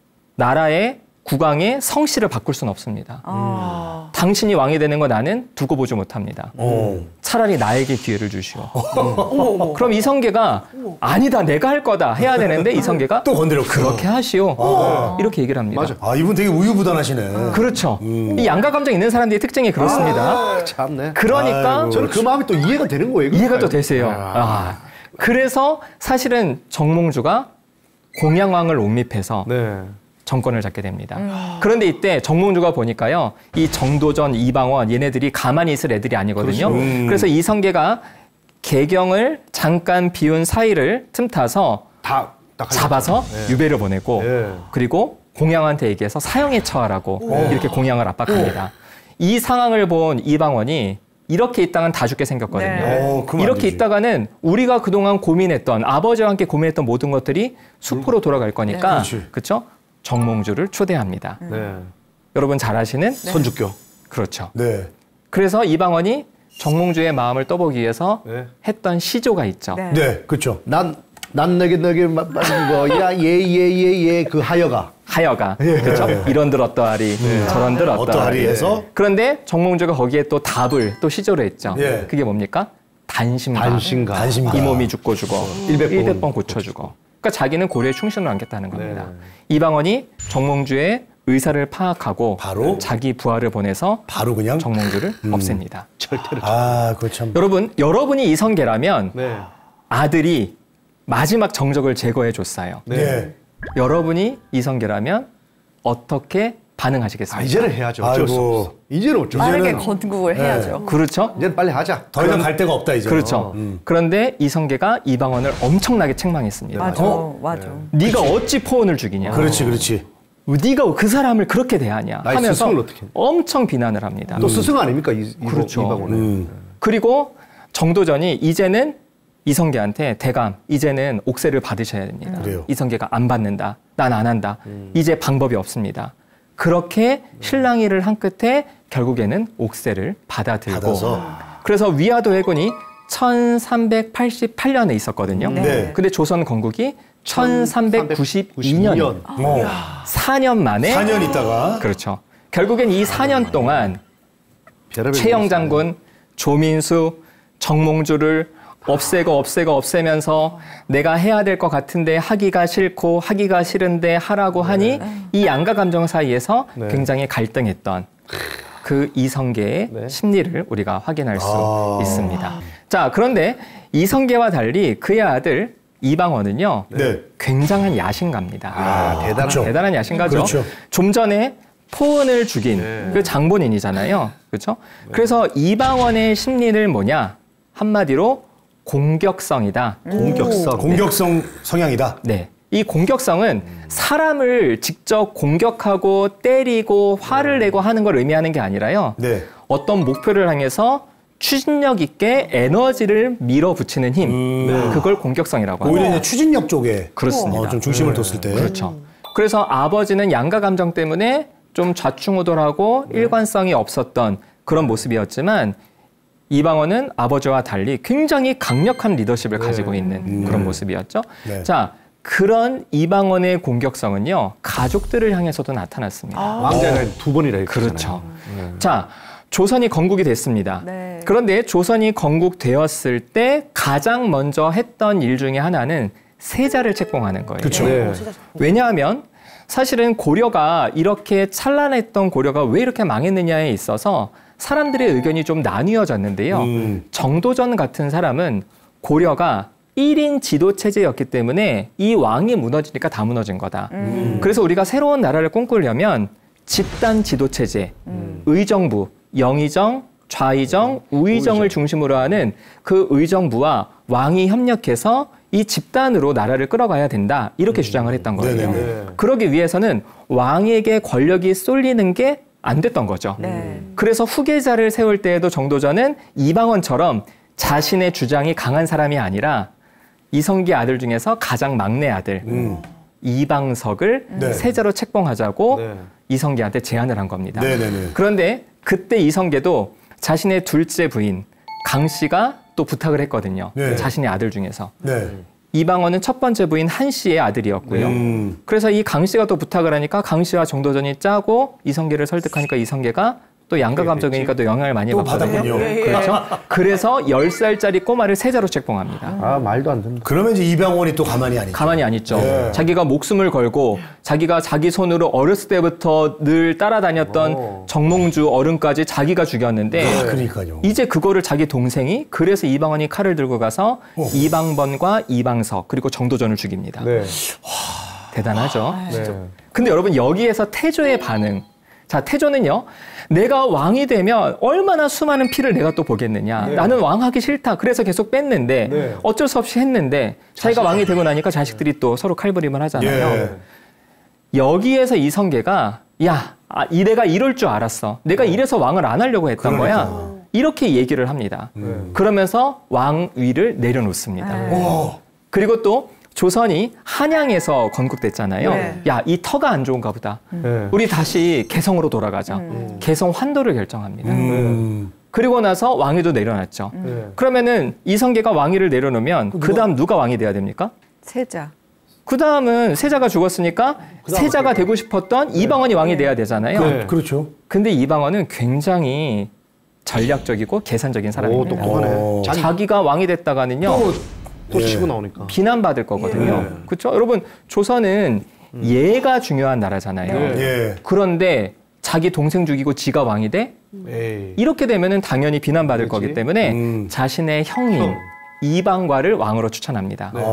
나라의 국왕의 성씨를 바꿀 수는 없습니다. 아. 당신이 왕이 되는 거 나는 두고 보지 못합니다. 오. 차라리 나에게 기회를 주시오. 음. 그럼 이성계가 아니다 내가 할 거다 해야 되는데 이성계가 또 건드렸고 그렇게 하시오. 아. 이렇게 얘기를 합니다. 맞아. 아 이분 되게 우유부단하시네. 그렇죠. 음. 이 양가 감정 있는 사람들의 특징이 그렇습니다. 아, 참네. 그러니까 아이고. 저는 그 마음이 또 이해가 되는 거예요. 이해가 또 되세요. 아. 아. 그래서 사실은 정몽주가 공양왕을 옹립해서 네. 정권을 잡게 됩니다. 음. 그런데 이때 정몽주가 보니까요. 이 정도전, 이방원 얘네들이 가만히 있을 애들이 아니거든요. 음. 그래서 이성계가 개경을 잠깐 비운 사이를 틈타서 다, 잡아서 네. 유배를 보내고 네. 그리고 공양한테 얘기해서 사형에 처하라고 오. 이렇게 공양을 압박합니다. 오. 이 상황을 본 이방원이 이렇게 있다가는 다 죽게 생겼거든요. 네. 오, 이렇게 있다가는 우리가 그동안 고민했던 아버지와 함께 고민했던 모든 것들이 수포로 돌아갈 거니까 네. 그렇죠? 정몽주를 초대합니다. 네. 여러분 잘 아시는 네. 손주교. 그렇죠. 네. 그래서 이방원이 정몽주의 마음을 떠보기 위해서 네. 했던 시조가 있죠. 네, 네 그렇죠. 난, 난 너게 너게 맞는 거, 야, 예, 예, 예, 예, 그 하여가. 하여가. 예. 그렇죠. 네. 이런들 어떠하리, 네. 저런들 어떠하리. 어떠하리 해서. 그런데 정몽주가 거기에 또 답을, 또 시조를 했죠. 네. 그게 뭡니까? 단심가. 단심가. 단심가. 이 몸이 죽고 죽어. 일백 번 고쳐주고. 그러니까 자기는 고려에 충실을 안겠다는 겁니다. 네. 이방원이 정몽주의 의사를 파악하고 바로 자기 부하를 보내서 바로 그냥 정몽주를 음. 없앱니다. 절대로. 아, 그 참. 여러분, 여러분이 이성계라면 네. 아들이 마지막 정적을 제거해 줬어요. 네. 네. 여러분이 이성계라면 어떻게 반응하시겠습니까? 아, 이제는 해야죠. 어쩔 수 없어. 이제는 어쩔 수 없어. 빠르게 건국을 네. 해야죠. 그렇죠. 이제는 빨리 하자. 더 이상 갈 데가 없다 이제. 그렇죠. 음. 그런데 이성계가 이방원을 엄청나게 책망했습니다. 맞아, 어? 맞아. 네. 네가 어찌 포원을 죽이냐. 그렇지, 그렇지. 네가 그 사람을 그렇게 대하냐 하면서 어떻게... 엄청 비난을 합니다. 또 스승 아닙니까? 이, 그렇죠. 이방원은. 음. 그리고 정도전이 이제는 이성계한테 대감 이제는 옥세를 받으셔야 됩니다. 그래요. 이성계가 안 받는다. 난 안 한다. 음. 이제 방법이 없습니다. 그렇게 실랑이를 한 끝에 결국에는 옥세를 받아들고 받아서. 그래서 위화도 해군이 천삼백팔십팔 년에 있었거든요. 네. 근데 조선 건국이 천삼백구십이 년. 어. 사 년 만에. 사 년 있다가. 그렇죠. 결국엔 이 사 년 동안 최영 장군, 조민수, 정몽주를 없애고 없애고 없애면서 내가 해야 될 것 같은데 하기가 싫고 하기가 싫은데 하라고 하니 네. 이 양가 감정 사이에서 네. 굉장히 갈등했던 그 이성계의 네. 심리를 우리가 확인할 수 아. 있습니다. 자, 그런데 이성계와 달리 그의 아들 이방원은요. 네. 굉장한 야심가입니다. 아, 대단한, 그렇죠. 대단한 야심가죠. 그렇죠. 좀 전에 포은을 죽인 네. 그 장본인이잖아요. 그렇죠? 네. 그래서 이방원의 심리는 뭐냐? 한마디로 공격성이다. 공격성. 공격성 성향이다. 네. 이 공격성은 사람을 직접 공격하고 때리고 화를 내고 하는 걸 의미하는 게 아니라요. 네. 어떤 목표를 향해서 추진력 있게 에너지를 밀어붙이는 힘. 음. 네. 그걸 공격성이라고 합니다. 오히려 추진력 쪽에 그렇습니다. 어, 좀 중심을 뒀을 때. 그렇죠. 그래서 아버지는 양가 감정 때문에 좀 좌충우돌하고 네. 일관성이 없었던 그런 모습이었지만 이방원은 아버지와 달리 굉장히 강력한 리더십을 네. 가지고 있는 음. 그런 모습이었죠. 네. 자, 그런 이방원의 공격성은요. 가족들을 향해서도 나타났습니다. 아. 왕자가 두 번이나 했잖아요. 그렇죠. 네. 자, 조선이 건국이 됐습니다. 네. 그런데 조선이 건국되었을 때 가장 먼저 했던 일 중에 하나는 세자를 책봉하는 거예요. 그렇죠. 네. 왜냐하면 사실은 고려가 이렇게 찬란했던 고려가 왜 이렇게 망했느냐에 있어서 사람들의 의견이 좀 나뉘어졌는데요. 음. 정도전 같은 사람은 고려가 일 인 지도 체제였기 때문에 이 왕이 무너지니까 다 무너진 거다. 음. 그래서 우리가 새로운 나라를 꿈꾸려면 집단 지도 체제, 음. 의정부, 영의정, 좌의정, 우의정을 중심으로 하는 그 의정부와 왕이 협력해서 이 집단으로 나라를 끌어가야 된다. 이렇게 음. 주장을 했던 거예요. 네네. 그러기 위해서는 왕에게 권력이 쏠리는 게 안 됐던 거죠. 네. 그래서 후계자를 세울 때에도 정도전은 이방원처럼 자신의 주장이 강한 사람이 아니라 이성계 아들 중에서 가장 막내 아들 음. 이방석을 네. 세자로 책봉하자고 네. 이성계한테 제안을 한 겁니다. 네네네. 그런데 그때 이성계도 자신의 둘째 부인 강 씨가 또 부탁을 했거든요. 네. 자신의 아들 중에서. 네. 이방원은 첫 번째 부인 한 씨의 아들이었고요. 음. 그래서 이 강 씨가 또 부탁을 하니까 강 씨와 정도전이 짜고 이성계를 설득하니까 이성계가 또 양가 감정이니까 또 영향을 많이 받거든요. 그렇죠? 그래서 열 살짜리 꼬마를 세자로 책봉합니다. 아, 말도 안 됩니다. 그러면 이제 이방원이 또 가만히 안 있죠. 가만히 안 있죠. 예. 자기가 목숨을 걸고 자기가 자기 손으로 어렸을 때부터 늘 따라다녔던 오. 정몽주 어른까지 자기가 죽였는데 아, 그러니까요. 이제 그거를 자기 동생이 그래서 이방원이 칼을 들고 가서 오. 이방번과 이방석 그리고 정도전을 죽입니다. 네. 와, 대단하죠. 아, 네. 근데 여러분 여기에서 태조의 반응. 자, 태조는요. 내가 왕이 되면 얼마나 수많은 피를 내가 또 보겠느냐. 네. 나는 왕하기 싫다. 그래서 계속 뺐는데 네. 어쩔 수 없이 했는데 자기가 왕이 되고 나니까 자식들이 또 서로 칼부림을 하잖아요. 예. 여기에서 이성계가 야, 아, 내가 이럴 줄 알았어. 내가 이래서 왕을 안 하려고 했던 그러니까. 거야. 이렇게 얘기를 합니다. 음. 그러면서 왕위를 내려놓습니다. 네. 그리고 또 조선이 한양에서 건국됐잖아요. 네. 야, 이 터가 안 좋은가 보다. 네. 우리 다시 개성으로 돌아가자. 음. 개성 환도를 결정합니다. 음. 그리고 나서 왕위도 내려놨죠. 음. 그러면은 이성계가 왕위를 내려놓으면 그 다음 누가 왕이 돼야 됩니까? 세자. 그 다음은 세자가 죽었으니까 세자가 되고 싶었던 네. 이방원이 왕이 돼야 되잖아요. 네. 그렇죠. 근데 이방원은 굉장히 전략적이고 계산적인 사람입니다. 오, 똑똑하네. 자기... 자기가 왕이 됐다가는요. 또... 또 예. 치고 나오니까. 비난받을 거거든요. 예. 그렇죠? 여러분, 조선은 음. 예가 중요한 나라잖아요. 예. 그런데 자기 동생 죽이고 지가 왕이 돼? 에이. 이렇게 되면은 당연히 비난받을 그렇지? 거기 때문에 음. 자신의 형인 형. 이방과를 왕으로 추천합니다. 네.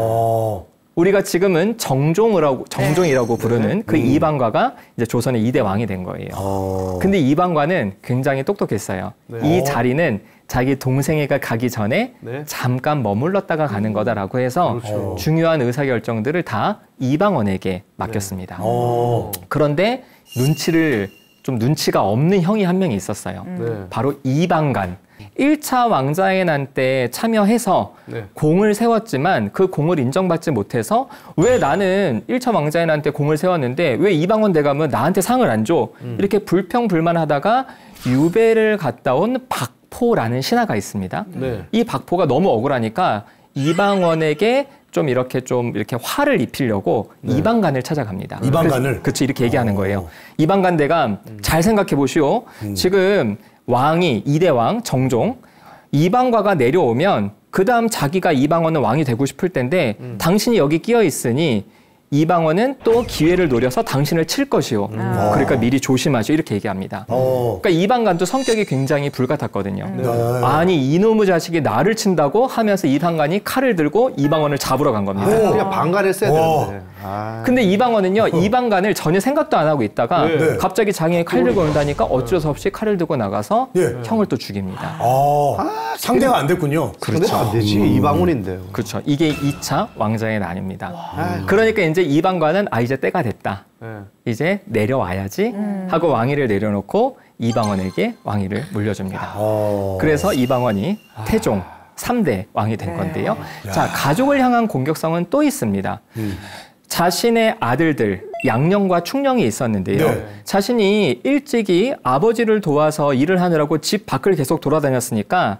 우리가 지금은 정종이라고, 정종이라고 네. 부르는 네. 그 음. 이방과가 이제 조선의 이 대 왕이 된 거예요. 오. 근데 이방과는 굉장히 똑똑했어요. 네. 이 자리는 자기 동생애가 가기 전에 네. 잠깐 머물렀다가 가는 거다라고 해서 그렇죠. 중요한 의사결정들을 다 이방원에게 맡겼습니다. 네. 그런데 눈치를 좀 눈치가 없는 형이 한 명이 있었어요. 네. 바로 이방간. 일 차 왕자의 난 때 참여해서 네. 공을 세웠지만 그 공을 인정받지 못해서 왜 나는 일 차 왕자의 난 때 공을 세웠는데 왜 이방원 대감은 나한테 상을 안 줘? 음. 이렇게 불평불만하다가 유배를 갔다 온 박포라는 신하가 있습니다. 네. 이 박포가 너무 억울하니까 이방원에게 좀 이렇게 좀 이렇게 화를 입히려고 네. 이방간을 찾아갑니다. 이방간을? 그렇지, 이렇게 얘기하는 거예요. 이방간 대감 음. 잘 생각해 보시오. 음. 지금 왕이 이대왕 정종 이방과가 내려오면 그 다음 자기가 이방원은 왕이 되고 싶을 텐데 음. 당신이 여기 끼어 있으니 이방원은 또 기회를 노려서 당신을 칠 것이오. 음. 그러니까 미리 조심하시오. 이렇게 얘기합니다. 오. 그러니까 이방간도 성격이 굉장히 불같았거든요. 음. 네. 아니 이놈의 자식이 나를 친다고 하면서 이방간이 칼을 들고 이방원을 잡으러 간 겁니다. 오. 그냥 방관했어야 되는데. 아. 근데 이방원은요. 이방간을 전혀 생각도 안 하고 있다가 네. 갑자기 장애에 칼 들고 온다니까 어쩔 수 없이 칼을 들고 나가서 네. 형을 또 죽입니다. 아. 아. 상대가 안 됐군요. 그렇죠. 안 되지. 음. 이방원인데요. 그렇죠. 이게 이 차 왕자의 난입니다. 와. 그러니까 이제 이방관은 아 이제 때가 됐다. 네. 이제 내려와야지 음. 하고 왕위를 내려놓고 이방원에게 왕위를 물려줍니다. 오. 그래서 이방원이 태종 삼 대 왕이 된 건데요. 네. 자, 가족을 향한 공격성은 또 있습니다. 음. 자신의 아들들 양령과 충령이 있었는데요. 네. 자신이 일찍이 아버지를 도와서 일을 하느라고 집 밖을 계속 돌아다녔으니까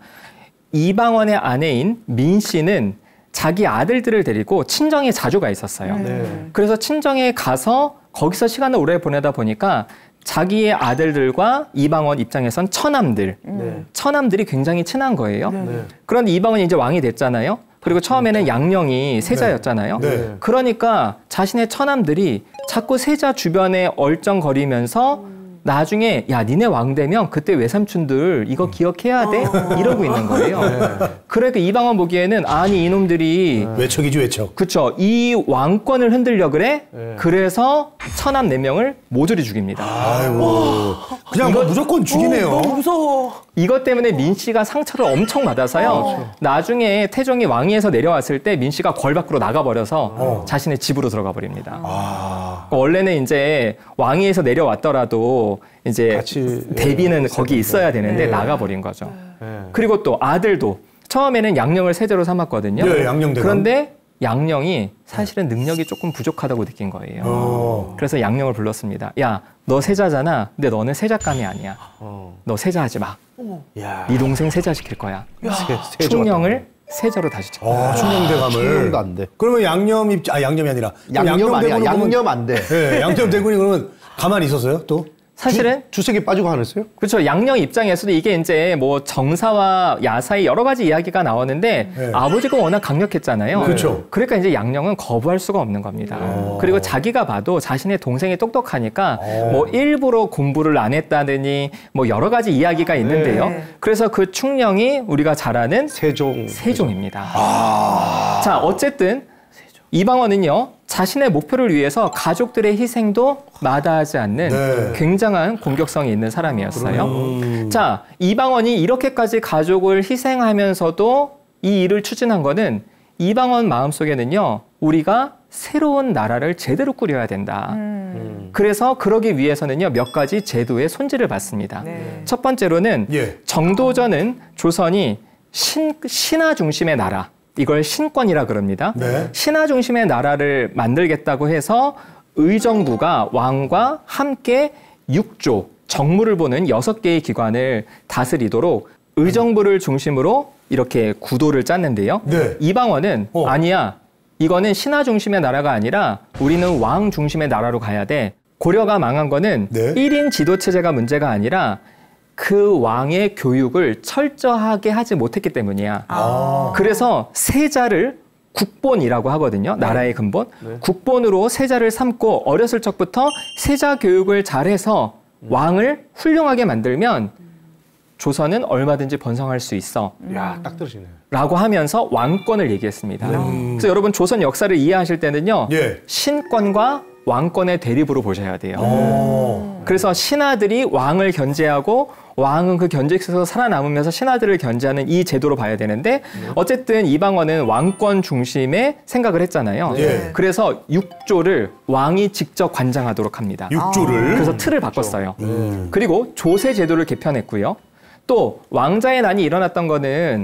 이방원의 아내인 민 씨는 자기 아들들을 데리고 친정에 자주 가 있었어요. 네. 그래서 친정에 가서 거기서 시간을 오래 보내다 보니까 자기의 아들들과 이방원 입장에선 처남들, 네. 처남들이 굉장히 친한 거예요. 네. 그런데 이방원이 이제 왕이 됐잖아요. 그리고 처음에는 양령이 세자였잖아요. 네. 네. 그러니까 자신의 처남들이 자꾸 세자 주변에 얼쩡거리면서 나중에 야 니네 왕 되면 그때 외삼촌들 이거 기억해야 돼 이러고 있는 거예요. 네. 그러니까 이방원 보기에는 아니 이놈들이 네. 외척이지 외척. 그렇죠. 이 왕권을 흔들려 그래. 네. 그래서 처남 네 명을 모조리 죽입니다. 아이고 그냥 이거, 무조건 죽이네요. 어, 너무 무서워. 이것 때문에 민 씨가 상처를 엄청 받아서요. 어. 나중에 태종이 왕위에서 내려왔을 때 민 씨가 궐 밖으로 나가버려서 어. 자신의 집으로 들어가 버립니다. 아. 원래는 이제 왕위에서 내려왔더라도 이제 같이, 대비는 예, 거기 있어야 되는데 네. 나가버린 거죠. 네. 그리고 또 아들도 처음에는 양령을 세자로 삼았거든요. 네, 양령대감. 그런데 양령이 사실은 능력이 조금 부족하다고 느낀 거예요. 어. 그래서 양령을 불렀습니다. 야, 너 세자잖아. 근데 너는 세자감이 아니야. 어. 너 세자하지 마. 야. 네 동생 세자 시킬 거야. 세, 충령을 세자로 다시 시켜. 아, 충령대감을. 충령도 안 돼. 그러면 양념 입, 아 양념이 아니라 양념 아니야. 양념 안 돼. 네, 양념 대군이 그러면 가만히 있었어요 또? 사실은 주, 주색이 빠지고 하셨어요? 그렇죠. 양령 입장에서도 이게 이제 뭐 정사와 야사의 여러 가지 이야기가 나오는데 네. 아버지가 워낙 강력했잖아요. 그렇죠. 그러니까 이제 양령은 거부할 수가 없는 겁니다. 오. 그리고 자기가 봐도 자신의 동생이 똑똑하니까 오. 뭐 일부러 공부를 안 했다느니 뭐 여러 가지 이야기가 있는데요. 네. 그래서 그 충령이 우리가 잘 아는 세종 세종입니다. 아. 자, 어쨌든 이방원은요. 자신의 목표를 위해서 가족들의 희생도 마다하지 않는 네. 굉장한 공격성이 있는 사람이었어요. 음. 자, 이방원이 이렇게까지 가족을 희생하면서도 이 일을 추진한 거는 이방원 마음속에는요. 우리가 새로운 나라를 제대로 꾸려야 된다. 음. 그래서 그러기 위해서는요. 몇 가지 제도의 손질을 받습니다. 네. 첫 번째로는 예. 정도전은 조선이 신, 신하 중심의 나라. 이걸 신권이라 그럽니다. 네. 신하 중심의 나라를 만들겠다고 해서 의정부가 왕과 함께 육조, 정무를 보는 여섯 개의 기관을 다스리도록 의정부를 중심으로 이렇게 구도를 짰는데요. 네. 이방원은 어. 아니야. 이거는 신하 중심의 나라가 아니라 우리는 왕 중심의 나라로 가야 돼. 고려가 망한 거는 네. 일 인 지도체제가 문제가 아니라 그 왕의 교육을 철저하게 하지 못했기 때문이야. 아. 그래서 세자를 국본이라고 하거든요. 네. 나라의 근본. 네. 국본으로 세자를 삼고 어렸을 적부터 세자 교육을 잘해서 음. 왕을 훌륭하게 만들면 조선은 얼마든지 번성할 수 있어. 야, 딱 들으시네. 라고 하면서 왕권을 얘기했습니다. 음. 그래서 여러분 조선 역사를 이해하실 때는요. 예. 신권과 왕권의 대립으로 보셔야 돼요. 오. 그래서 신하들이 왕을 견제하고 왕은 그 견제에서 살아남으면서 신하들을 견제하는 이 제도로 봐야 되는데 어쨌든 이방원은 왕권 중심의 생각을 했잖아요. 예. 그래서 육조를 왕이 직접 관장하도록 합니다. 육조를? 그래서 틀을 바꿨어요. 음. 그리고 조세 제도를 개편했고요. 또 왕자의 난이 일어났던 거는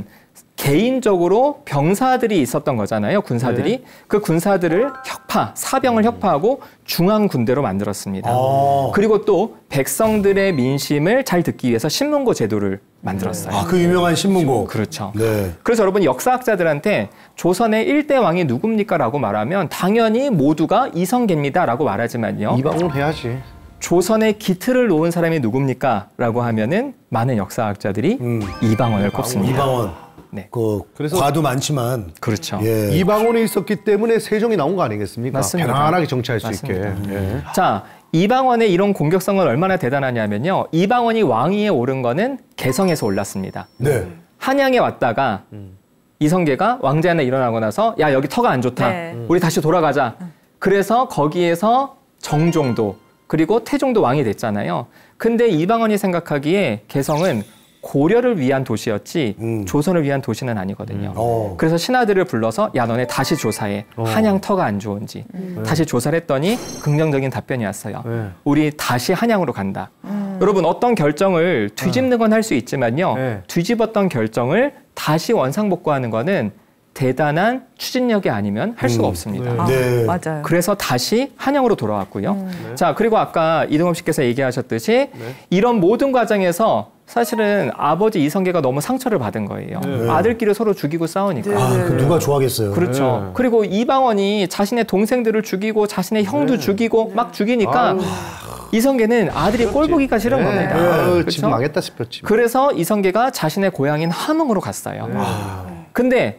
개인적으로 병사들이 있었던 거잖아요. 군사들이. 네. 그 군사들을 혁파, 사병을 혁파하고 중앙군대로 만들었습니다. 아. 그리고 또 백성들의 민심을 잘 듣기 위해서 신문고 제도를 만들었어요. 아, 그 유명한 신문고. 그렇죠. 네. 그래서 여러분 역사학자들한테 조선의 일대 왕이 누굽니까? 라고 말하면 당연히 모두가 이성계입니다. 라고 말하지만요. 이방원 해야지. 조선의 기틀을 놓은 사람이 누굽니까? 라고 하면은 많은 역사학자들이 음. 이방원을 꼽습니다. 이방원. 네. 그 그래서 과도 많지만 그렇죠. 예. 이방원이 있었기 때문에 세종이 나온 거 아니겠습니까? 맞습니다. 편안하게 정치할 수 맞습니다. 있게. 예. 자, 이방원의 이런 공격성은 얼마나 대단하냐면요. 이방원이 왕위에 오른 거는 개성에서 올랐습니다. 네. 한양에 왔다가 음. 이성계가 왕제 하나 일어나고 나서 야 여기 터가 안 좋다. 네. 우리 다시 돌아가자. 그래서 거기에서 정종도 그리고 태종도 왕이 됐잖아요. 근데 이방원이 생각하기에 개성은 고려를 위한 도시였지 음. 조선을 위한 도시는 아니거든요. 음. 그래서 신하들을 불러서 야 너네 다시 조사해. 어. 한양 터가 안 좋은지. 음. 다시 조사를 했더니 긍정적인 답변이 왔어요. 네. 우리 다시 한양으로 간다. 음. 여러분 어떤 결정을 뒤집는 건 할 수 있지만요. 네. 뒤집었던 결정을 다시 원상복구하는 거는 대단한 추진력이 아니면 할 수가 음. 없습니다. 네. 아, 네. 맞아요. 그래서 다시 한양으로 돌아왔고요. 음. 네. 자, 그리고 아까 이동엽 씨께서 얘기하셨듯이 네. 이런 모든 과정에서 사실은 아버지 이성계가 너무 상처를 받은 거예요. 네. 아들끼리 서로 죽이고 싸우니까. 아, 그 누가 좋아하겠어요. 그렇죠. 네. 그리고 이방원이 자신의 동생들을 죽이고 자신의 형도 네. 죽이고 막 죽이니까 아유. 이성계는 아들이 꼴 보기가 싫은 네. 겁니다. 네. 그렇죠? 집 망했다 싶었지. 그래서 이성계가 자신의 고향인 함흥으로 갔어요. 네. 근데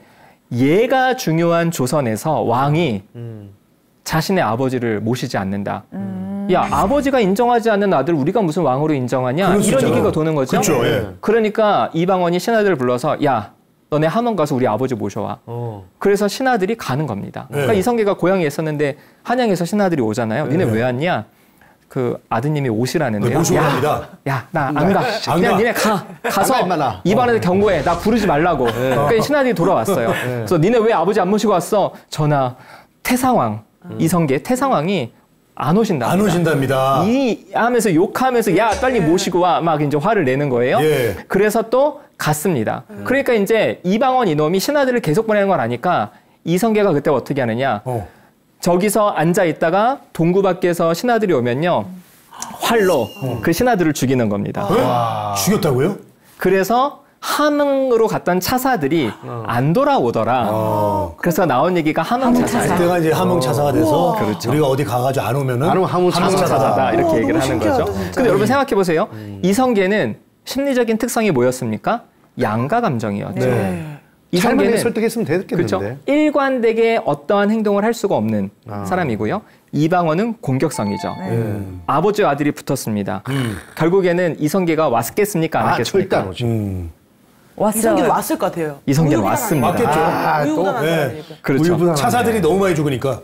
얘가 중요한 조선에서 왕이 음. 자신의 아버지를 모시지 않는다. 음. 야, 아버지가 인정하지 않는 아들 우리가 무슨 왕으로 인정하냐? 이런 얘기가 도는 거죠. 그렇죠. 예. 그러니까 이방원이 신하들을 불러서 야, 너네 함원 가서 우리 아버지 모셔와. 어. 그래서 신하들이 가는 겁니다. 네. 그러니까 이성계가 고향에 있었는데 한양에서 신하들이 오잖아요. 네. 니네 왜 왔냐? 그 아드님이 오시라는데요. 네, 모시고 갑니다. 야, 나 안 가. 안 그냥 가. 니네 가. 가서 입안에서 경고해. 나 부르지 말라고. 네. 그러니까 신하들이 돌아왔어요. 네. 그래서 니네 왜 아버지 안 모시고 왔어? 전하, 태상왕, 음. 이성계 태상왕이 안 오신다. 안 오신답니다. 이 하면서 욕하면서 야, 빨리 모시고 와. 막 이제 화를 내는 거예요. 예. 그래서 또 갔습니다. 음. 그러니까 이제 이방원 이놈이 신하들을 계속 보내는 걸 아니까 이성계가 그때 어떻게 하느냐. 어. 저기서 앉아 있다가 동구 밖에서 신하들이 오면요. 활로 어. 그 신하들을 죽이는 겁니다. 아. 죽였다고요? 그래서 함흥으로 갔던 차사들이 어. 안 돌아오더라. 어. 그래서 나온 얘기가 함흥차사. 그때가 이제 함흥차사가 돼서 그렇죠. 우리가 어디 가가지고 안 오면은 함흥차사다 이렇게 얘기를 하는 거죠. 근데 여러분 생각해 보세요. 음. 이성계는 심리적인 특성이 뭐였습니까? 양가 감정이었죠. 네. 이성계는 설득했으면 됐겠는데. 그렇죠. 일관되게 어떠한 행동을 할 수가 없는 아. 사람이고요. 이방원은 공격성이죠. 네. 음. 아버지와 아들이 붙었습니다. 음. 결국에는 이성계가 왔겠습니까? 안 왔겠습니까? 아, 절대 음. 왔어요. 이성계는 왔을 것 같아요. 이성계는 왔습니다. 맞겠죠. 아, 또 네. 그렇죠. 차사들이 너무 많이 죽으니까.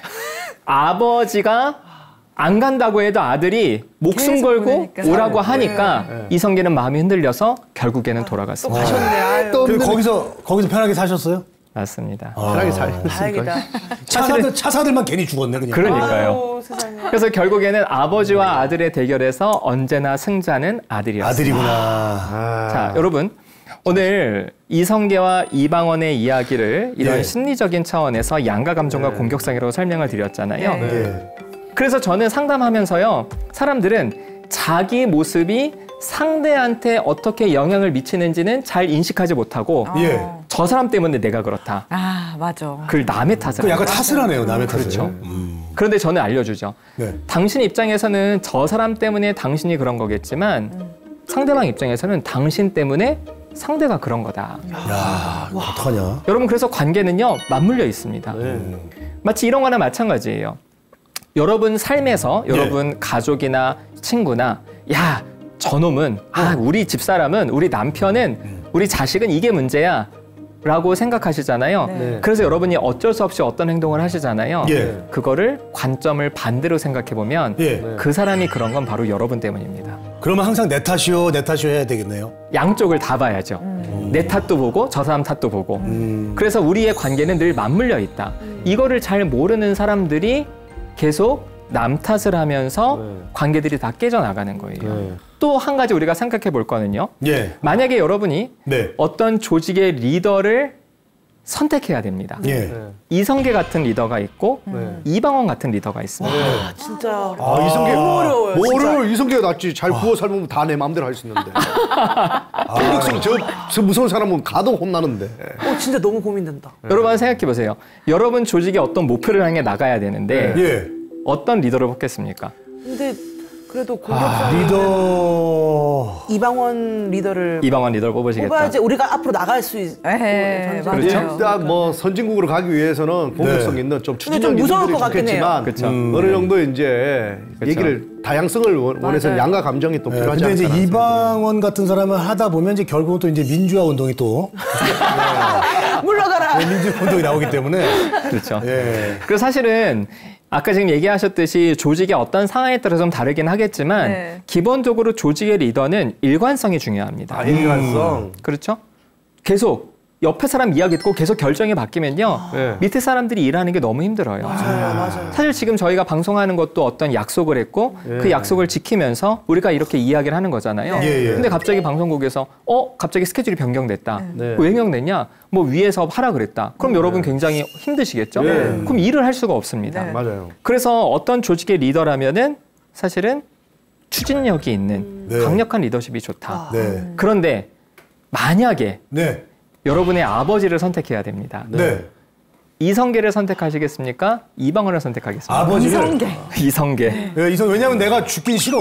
아버지가 안 간다고 해도 아들이 목숨 걸고 보내니까. 오라고 하니까 네. 이성계는 마음이 흔들려서 결국에는 돌아갔습니다. 또 가셨네. 또 그 거기서 거기서 편하게 사셨어요? 맞습니다. 아. 편하게 사셨으니까. 차사들 차사들만 괜히 죽었네 그냥. 그러니까요. 아유, 그래서 결국에는 아버지와 아들의 대결에서 언제나 승자는 아들이었습니다. 아들이구나. 아. 자, 여러분. 오늘 이성계와 이방원의 이야기를 이런 네. 심리적인 차원에서 양가 감정과 네. 공격성이라고 설명을 드렸잖아요. 네. 그래서 저는 상담하면서요. 사람들은 자기 모습이 상대한테 어떻게 영향을 미치는지는 잘 인식하지 못하고 예. 저 사람 때문에 내가 그렇다. 아, 맞아. 그걸 남의 탓을 약간 탓을 하네요. 남의 탓을. 그렇죠. 음. 그런데 저는 알려주죠. 네. 당신 입장에서는 저 사람 때문에 당신이 그런 거겠지만 음. 상대방 입장에서는 당신 때문에 상대가 그런 거다. 야, 이거 어떡하냐. 여러분 그래서 관계는요. 맞물려 있습니다. 네. 마치 이런 거나 마찬가지예요. 여러분 삶에서 네. 여러분 가족이나 친구나 야 저놈은 아 우리 집사람은 우리 남편은 음. 우리 자식은 이게 문제야 라고 생각하시잖아요. 네. 그래서 여러분이 어쩔 수 없이 어떤 행동을 하시잖아요. 예. 그거를 관점을 반대로 생각해보면 예. 그 사람이 그런 건 바로 여러분 때문입니다. 그러면 항상 내 탓이요 내 탓이요 해야 되겠네요. 양쪽을 다 봐야죠. 음. 내 탓도 보고 저 사람 탓도 보고 음. 그래서 우리의 관계는 늘 맞물려 있다. 음. 이거를 잘 모르는 사람들이 계속 남 탓을 하면서 네. 관계들이 다 깨져나가는 거예요. 네. 또 한 가지 우리가 생각해 볼 거는요. 예. 만약에 여러분이 네. 어떤 조직의 리더를 선택해야 됩니다. 예. 이성계 같은 리더가 있고 네. 이방원 같은 리더가 있습니다. 와, 네. 진짜 아, 아, 이성계 너무 어려워요. 뭐를 이성계가 낫지. 잘 구워 삶으면 다 내 마음대로 할 수 있는데. 공격성 저, 저 무서운 사람은 가도 혼나는데. 어, 진짜 너무 고민된다. 네. 여러분 생각해 보세요. 여러분 조직이 어떤 목표를 향해 나가야 되는데 예. 어떤 리더를 뽑겠습니까? 근데 그래도 공격성 아, 리더 이방원 리더를 이방원 리더를 뽑으시겠다. 뽑아야지 우리가 앞으로 나갈 수 있. 에헤, 그렇죠. 일단 뭐 선진국으로 가기 위해서는 공격성 네. 있는 좀 추진력 있는 분들이 좋겠지만 그렇죠. 음. 어느 정도 이제 그렇죠. 얘기를 다양성을 원해서는 양가 감정이 또 네, 필요하지 않을까. 근데 이제 이방원 같은 사람을 하다 보면 이제 결국은 또 이제 민주화 운동이 또 네. 물러가라. 네, 민주화 운동이 나오기 때문에 그렇죠. 예. 그래서 사실은. 아까 지금 얘기하셨듯이 조직의 어떤 상황에 따라 좀 다르긴 하겠지만 네. 기본적으로 조직의 리더는 일관성이 중요합니다. 아, 일관성. 음. 그렇죠. 계속 옆에 사람 이야기 듣고 계속 결정이 바뀌면요. 네. 밑에 사람들이 일하는 게 너무 힘들어요. 맞아요, 맞아요. 사실 지금 저희가 방송하는 것도 어떤 약속을 했고 네. 그 약속을 지키면서 우리가 이렇게 이야기를 하는 거잖아요. 네. 근데 갑자기 방송국에서 어? 갑자기 스케줄이 변경됐다. 네. 왜 변경됐냐? 뭐 위에서 하라 그랬다. 그럼 네. 여러분 굉장히 힘드시겠죠? 네. 그럼 일을 할 수가 없습니다. 네. 맞아요. 그래서 어떤 조직의 리더라면은 사실은 추진력이 있는 네. 강력한 리더십이 좋다. 네. 그런데 만약에 네. 여러분의 아버지를 선택해야 됩니다. 네. 이성계를 선택하시겠습니까? 이방원을 선택하겠습니까? 아버지를? 이성계. 이성계. 네, 이성 왜냐면 내가 죽긴 싫어.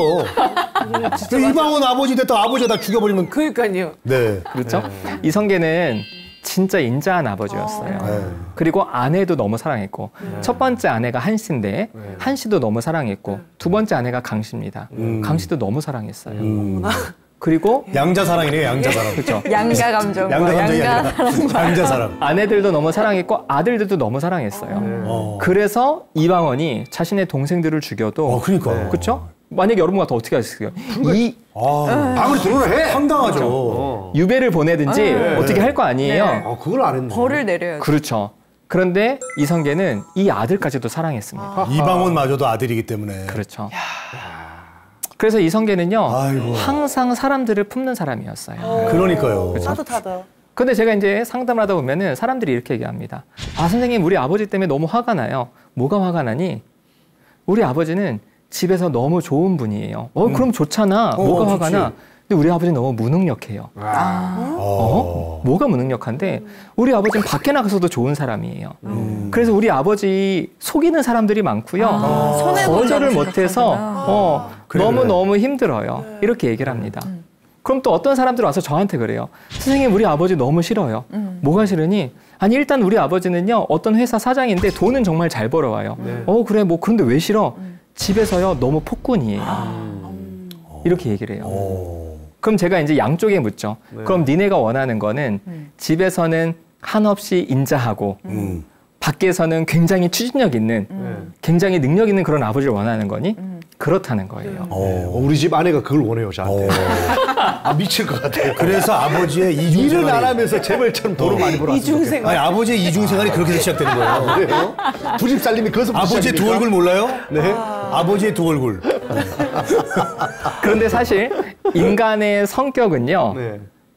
이방원 아버지 됐다 아버지가 다 죽여버리면. 그러니까요. 네. 그렇죠. 네. 이성계는 진짜 인자한 아버지였어요. 네. 그리고 아내도 너무 사랑했고 네. 첫 번째 아내가 한씨인데 네. 한씨도 너무 사랑했고 두 번째 아내가 강씨입니다. 음. 강씨도 너무 사랑했어요. 음. 그리고 양자 사랑이네요. 양자 사랑. 그렇죠. 양가 감정. 양가 감정이 아니라 양자 사랑. 아내들도 너무 사랑했고 아들들도 너무 사랑했어요. 어. 그래서 이방원이 자신의 동생들을 죽여도 어, 그러니까. 그렇죠? 만약에 여러분 같아 어떻게 하셨어요? 이 아, 방울이 들어오나 해. 황당하죠. 그렇죠? 어. 유배를 보내든지 네. 어떻게 할 거 아니에요. 네. 아, 그걸 안 했네. 벌을 내려야죠. 그렇죠. 그런데 이성계는 이 아들까지도 사랑했습니다. 아. 이방원마저도 아들이기 때문에. 그렇죠. 그래서 이성계는요 아이고. 항상 사람들을 품는 사람이었어요. 어. 그러니까요. 그렇죠? 따뜻하다. 근데 제가 이제 상담을 하다 보면은 사람들이 이렇게 얘기합니다. 아, 선생님, 우리 아버지 때문에 너무 화가 나요. 뭐가 화가 나니? 우리 아버지는 집에서 너무 좋은 분이에요. 어, 음. 그럼 좋잖아. 어, 뭐가 어, 화가 좋지. 나? 근데 우리 아버지는 너무 무능력해요. 아. 어? 뭐가 무능력한데? 우리 아버지는 밖에 나가서도 좋은 사람이에요. 음. 그래서 우리 아버지 속이는 사람들이 많고요. 아, 손해본다고 거절을 못해서 생각하구나. 어, 그래, 너무너무 힘들어요. 이렇게 얘기를 합니다. 그럼 또 어떤 사람들 와서 저한테 그래요. 선생님, 우리 아버지 너무 싫어요. 음. 뭐가 싫으니? 아니, 일단 우리 아버지는요, 어떤 회사 사장인데 돈은 정말 잘 벌어와요. 네. 어, 그래, 뭐, 그런데 왜 싫어? 집에서요, 너무 폭군이에요. 음. 이렇게 얘기를 해요. 오. 그럼 제가 이제 양쪽에 묻죠. 네. 그럼 니네가 원하는 거는 음. 집에서는 한없이 인자하고, 음. 밖에서는 굉장히 추진력 있는, 네. 굉장히 능력 있는 그런 아버지를 원하는 거니? 음. 그렇다는 거예요. 네. 어, 우리 집 아내가 그걸 원해요, 저한테. 아, 미칠 것 같아요. 그래서 아버지의 일은 안 이중생활이 하면서 재벌처럼 돈을 많이 벌었어요. 이중생활. 아니 아버지의 이중생활이 그렇게 시작되는 거예요. 그래요? 부집 살림이 그것부터 아버지의 두 시작입니까? 얼굴 몰라요? 네. 아버지의 두 얼굴. 그런데 사실 인간의 성격은요, 네.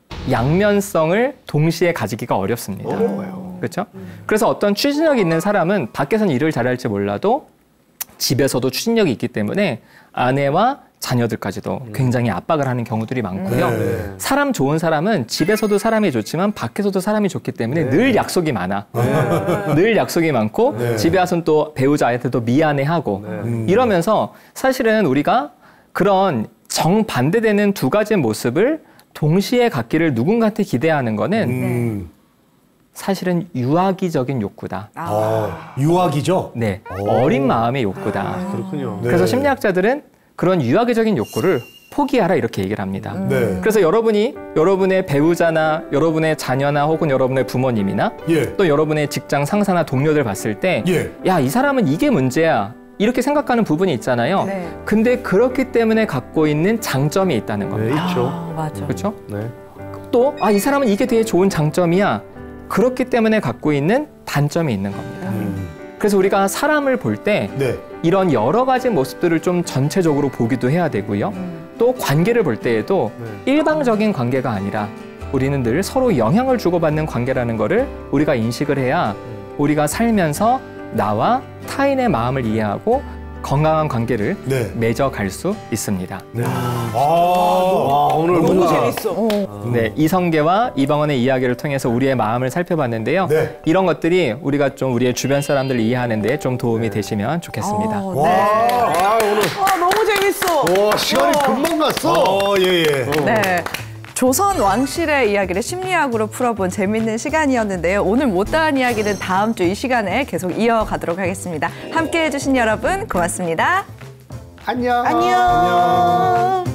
양면성을 동시에 가지기가 어렵습니다. 어려워요. 그렇죠? 그래서 어떤 추진력이 있는 사람은 밖에서는 일을 잘할지 몰라도 집에서도 추진력이 있기 때문에 아내와 자녀들까지도 굉장히 압박을 하는 경우들이 많고요. 네. 사람 좋은 사람은 집에서도 사람이 좋지만 밖에서도 사람이 좋기 때문에 늘 약속이 많아. 늘 약속이 많고 네. 집에 와서는 또 배우자한테도 미안해하고 네. 이러면서 사실은 우리가 그런 정반대되는 두 가지 모습을 동시에 갖기를 누군가한테 기대하는 거는 음. 사실은 유아기적인 욕구다. 아, 유학이죠? 네, 어린 마음의 욕구다. 그렇군요. 네. 그래서 심리학자들은 그런 유아기적인 욕구를 포기하라 이렇게 얘기를 합니다. 네. 그래서 여러분이 여러분의 배우자나 여러분의 자녀나 혹은 여러분의 부모님이나 예. 또 여러분의 직장 상사나 동료들 봤을 때 예. 야, 이 사람은 이게 문제야. 이렇게 생각하는 부분이 있잖아요. 네. 근데 그렇기 때문에 갖고 있는 장점이 있다는 네, 겁니다. 있죠. 아, 맞아. 그렇죠? 네. 또 아, 이 사람은 이게 되게 좋은 장점이야. 그렇기 때문에 갖고 있는 단점이 있는 겁니다. 음. 그래서 우리가 사람을 볼 때 네. 이런 여러 가지 모습들을 좀 전체적으로 보기도 해야 되고요. 또 관계를 볼 때에도 네. 일방적인 관계가 아니라 우리는 늘 서로 영향을 주고받는 관계라는 거를 우리가 인식을 해야 우리가 살면서 나와 타인의 마음을 이해하고 건강한 관계를 네. 맺어갈 수 있습니다. 네. 아, 아, 오늘 너무 뭔가 재밌어. 네, 이성계와 이방원의 이야기를 통해서 우리의 마음을 살펴봤는데요. 네. 이런 것들이 우리가 좀 우리의 주변 사람들을 이해하는 데 좀 도움이 되시면 좋겠습니다. 어, 와. 네. 아, 오늘 와, 너무 재밌어. 와, 시간이 금방 갔어. 어, 예, 예. 네. 조선 왕실의 이야기를 심리학으로 풀어본 재밌는 시간이었는데요. 오늘 못다한 이야기는 다음 주 이 시간에 계속 이어가도록 하겠습니다. 함께해 주신 여러분 고맙습니다. 안녕. 안녕.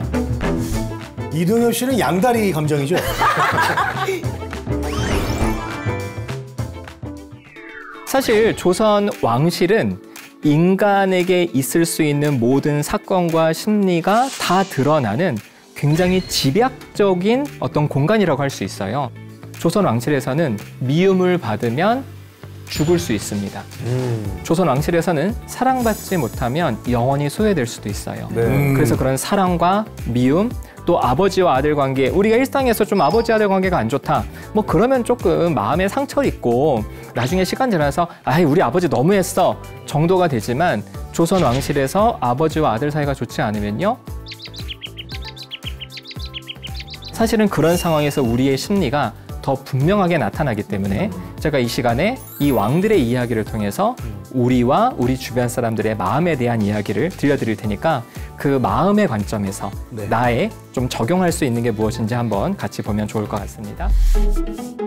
이동엽 씨는 양다리 감정이죠? 사실 조선 왕실은 인간에게 있을 수 있는 모든 사건과 심리가 다 드러나는 굉장히 집약적인 어떤 공간이라고 할 수 있어요. 조선 왕실에서는 미움을 받으면 죽을 수 있습니다. 음. 조선 왕실에서는 사랑받지 못하면 영원히 소외될 수도 있어요. 네. 음. 그래서 그런 사랑과 미움, 또 아버지와 아들 관계, 우리가 일상에서 좀 아버지 아들 관계가 안 좋다. 뭐 그러면 조금 마음에 상처 있고 나중에 시간 지나서 아이 우리 아버지 너무했어 정도가 되지만 조선 왕실에서 아버지와 아들 사이가 좋지 않으면요. 사실은 그런 상황에서 우리의 심리가 더 분명하게 나타나기 때문에 제가 이 시간에 이 왕들의 이야기를 통해서 우리와 우리 주변 사람들의 마음에 대한 이야기를 들려드릴 테니까 그 마음의 관점에서 네. 나의 좀 적용할 수 있는 게 무엇인지 한번 같이 보면 좋을 것 같습니다.